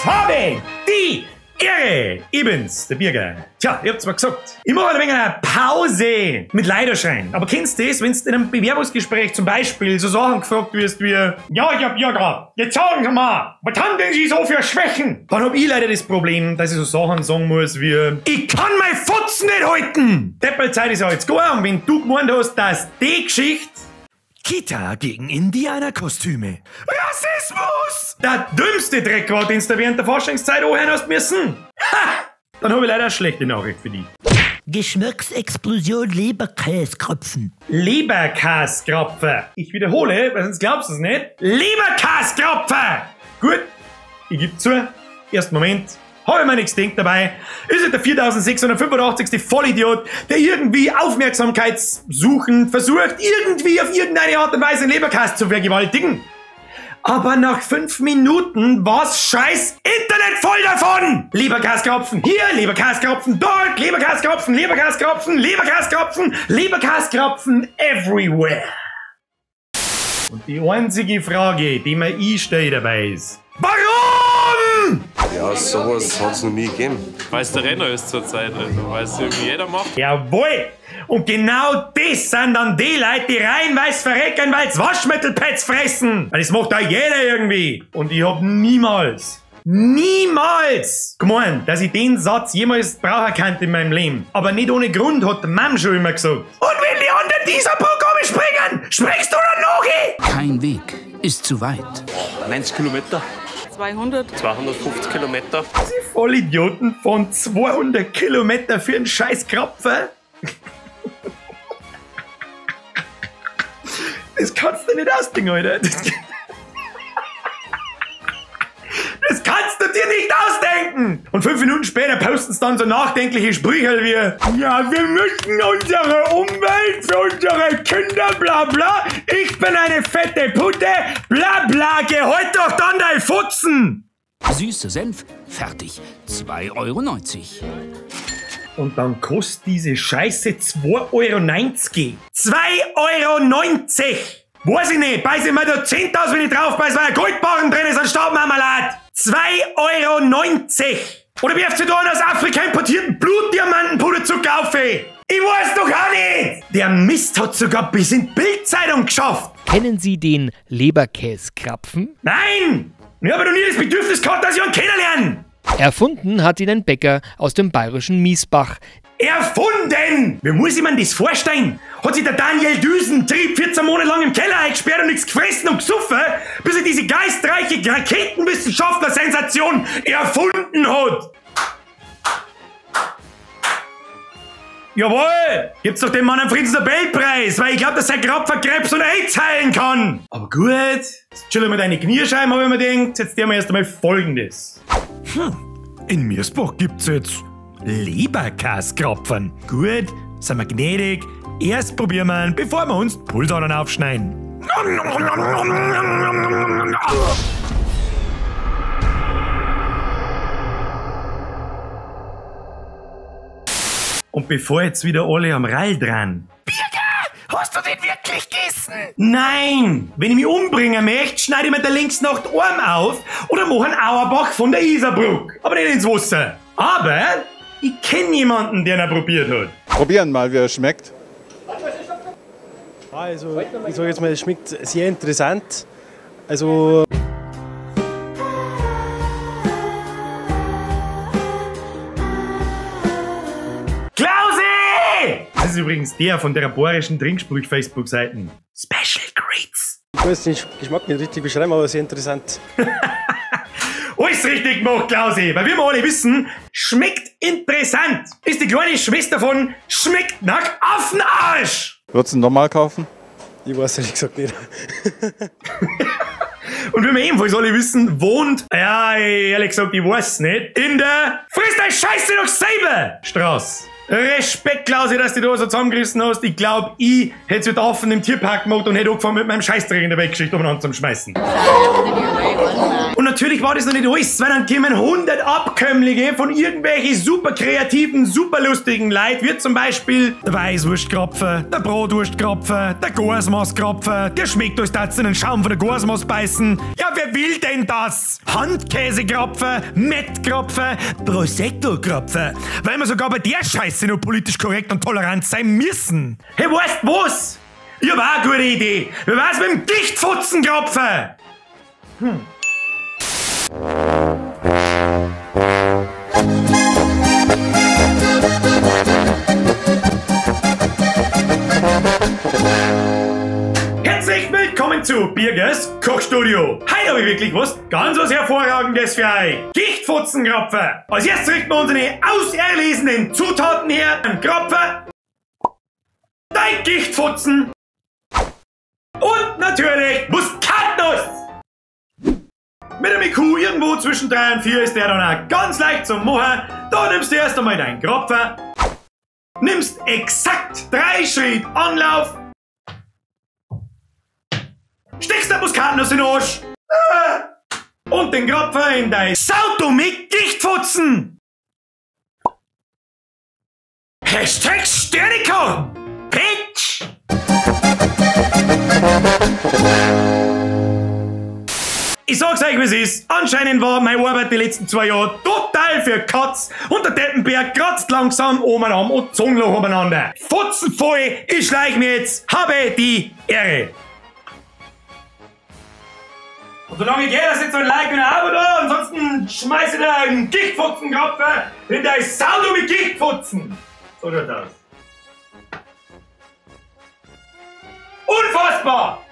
habe die Ehre. Ich bin's, der Birger. Tja, ihr habt's mal gesagt. Ich mache ein wenig eine Pause mit Leiderschein. Aber kennst du das, wenn du in einem Bewerbungsgespräch zum Beispiel so Sachen gefragt wirst wie ja, Birger, jetzt sagen Sie mal, was haben denn Sie so für Schwächen? Dann hab ich leider das Problem, dass ich so Sachen sagen muss wie ich kann mein Fotzen nicht halten. Deppelzeit ist ja jetzt gar. Und wenn du gemeint hast, dass die Geschichte Kita gegen Indianerkostüme. Rassismus! Der dümmste Dreckwort, den du während der Forschungszeit anhören hast müssen. Ha! Dann habe ich leider eine schlechte Nachricht für dich. Geschmacksexplosion Leberkäskropfen. Leberkäskropfen. Ich wiederhole, weil sonst glaubst du es nicht. Leberkäskropfen! Gut, ich gebe zu. Ersten Moment. Habe ich mir nichts gedacht dabei. Ist halt der 4685. Vollidiot, der irgendwie Aufmerksamkeitssuchend versucht, irgendwie auf irgendeine Art und Weise einen Leberkäse zu vergewaltigen. Aber nach 5 Minuten war's scheiß Internet voll davon! Leberkäskropfen hier, Leberkäskropfen dort, Leberkäskropfen, Leberkäskropfen, Leberkäskropfen, Leberkäskropfen everywhere. Und die einzige Frage, die mir ich stelle dabei ist: Warum? Ja, sowas hat es noch nie gegeben. Weil es der Renner ist zurzeit, also weil es irgendwie jeder macht. Jawohl! Und genau das sind dann die Leute, die reinweis verrecken, weil's Waschmittelpads fressen. Weil das macht da jeder irgendwie. Und ich hab niemals gemeint, dass ich den Satz jemals brauchen könnte in meinem Leben. Aber nicht ohne Grund hat der Mom schon immer gesagt. Und wenn die anderen dieser Programme springen, springst du dann noch? Kein Weg ist zu weit. 90 Kilometer. 250 Kilometer. Die Vollidioten von 200 Kilometer für einen scheiß Krapfen. Das kannst du nicht ausdenken, Alter. Das kannst du dir nicht ausdenken! Und 5 Minuten später posten sie dann so nachdenkliche Sprüche wie ja, wir müssen unsere Umwelt für unsere Kinder, bla bla. Ich bin eine fette Putte, bla bla. Geh heute doch dann dein Futzen! Süßer Senf, fertig. 2,90 €. Und dann kostet diese Scheiße 2,90 €. 2,90 €! Weiß ich nicht, beiß ich mir da 10.000, wenn ich drauf beiß, weil ein Goldbarren drin ist, anstatt Marmelade. 2,90 €! Oder wirft sie da einen aus Afrika importierten Blutdiamantenpuderzucker auf, ey? Ich weiß doch auch nicht! Der Mist hat sogar bis in die Bildzeitung geschafft! Kennen Sie den Leberkäskrapfen? Nein! Ich habe doch nie das Bedürfnis gehabt, dass ich ihn kennenlernen! Erfunden hat ihn ein Bäcker aus dem bayerischen Miesbach. Erfunden! Wie muss ich mir das vorstellen? Hat sich der Daniel Düsentrieb 14 Monate lang im Keller eingesperrt und nichts gefressen und gesoffen, bis er diese geistreiche Raketenwissenschaftler-Sensation erfunden hat? Jawohl! Gibt's doch dem Mann einen Friedensnobelpreis, weil ich glaube, dass sein Krapfen Krebs und AIDS heilen kann! Aber gut, jetzt chillen wir deine Knierscheiben, habe ich mir gedacht, jetzt tun wir erst einmal Folgendes. In Miesbach gibt's jetzt Leberkäskrapfen. Gut, sind wir gnädig. Erst probieren wir ihn, bevor wir uns die Pulsadern aufschneiden. Und bevor jetzt wieder alle am Rall dran. Birger, hast du den wirklich gegessen? Nein! Wenn ich mich umbringen möchte, schneide ich mir der links nach den Arm auf oder mache einen Auerbach von der Isarbruck. Aber nicht ins Wasser. Aber ich kenne jemanden, der ihn probiert hat. Probieren mal, wie er schmeckt. Also, ich sage jetzt mal, es schmeckt sehr interessant. Also Klausi! Das ist übrigens der von der raborischen Trinksprüch-Facebook-Seiten. Special Greats. ich kann jetzt den Geschmack nicht richtig beschreiben, aber sehr interessant. Alles richtig gemacht, Klausi, weil wir alle wissen, schmeckt interessant. Ist die kleine Schwester von schmeckt nach Affenarsch. Würdest du ihn nochmal kaufen? Ich weiß ehrlich gesagt nicht. Und wie wir ebenfalls alle wissen, wohnt, ja, ehrlich gesagt, ich weiß nicht, in der Friss dein Scheiße doch selber Straße. Respekt, Klausi, dass du da so zusammengerissen hast. Ich glaub, ich hätte wieder offen im Tierpark gemacht und hätte angefangen mit meinem Scheißdreck in der Weggeschichte umeinander zu schmeißen. Und natürlich war das noch nicht alles, weil dann kommen 100 Abkömmlinge von irgendwelchen super kreativen, super lustigen Leuten, wie zum Beispiel der Weißwurstkrapfen, der Bratwurstkrapfen, der Gorsmaßkrapfen, der schmeckt euch da in den Schaum von der Gorsmaß beißen. Ja, wer will denn das? Handkäsekrapfen, Mettkrapfen, Prosecco-Krapfen, weil wir sogar bei der Scheiße noch politisch korrekt und tolerant sein müssen. Hey, weißt was? Ich hab auch eine gute Idee. Wer weiß mit dem Gichtfutzenkrapfen? Herzlich willkommen zu Birgers Kochstudio. Heute habe ich wirklich was ganz was Hervorragendes für euch. Gichtfutzenkrapfen. Als erstes richten wir unsere auserlesenen Zutaten her. Ein Krapfen, dein Gichtfutzen und natürlich Muskatnuss. Mit einem IQ irgendwo zwischen 3 und 4 ist der dann auch ganz leicht zum Machen. Da nimmst du erst einmal deinen Krapfen, nimmst exakt 3 Schritte Anlauf, steckst der Muskatnuss in den Arsch und den Krapfen in dein Auto mit Gichtfutzen. Hashtag Sternico! Bitch! Ich sag's euch, wie es ist. Anscheinend war meine Arbeit die letzten 2 Jahre total für Katz und der Teppenberg kratzt langsam oben an und Zungenloch umeinander. Futzenvoll, ich schleich mir jetzt, habe die Ehre. Und solange ich gehe, lasst jetzt so ein Like und ein Abo da, ansonsten schmeiß ich da einen Gichtfutzenkrapfen in dein Saldo mit Gichtfutzen. So schaut das. Unfassbar!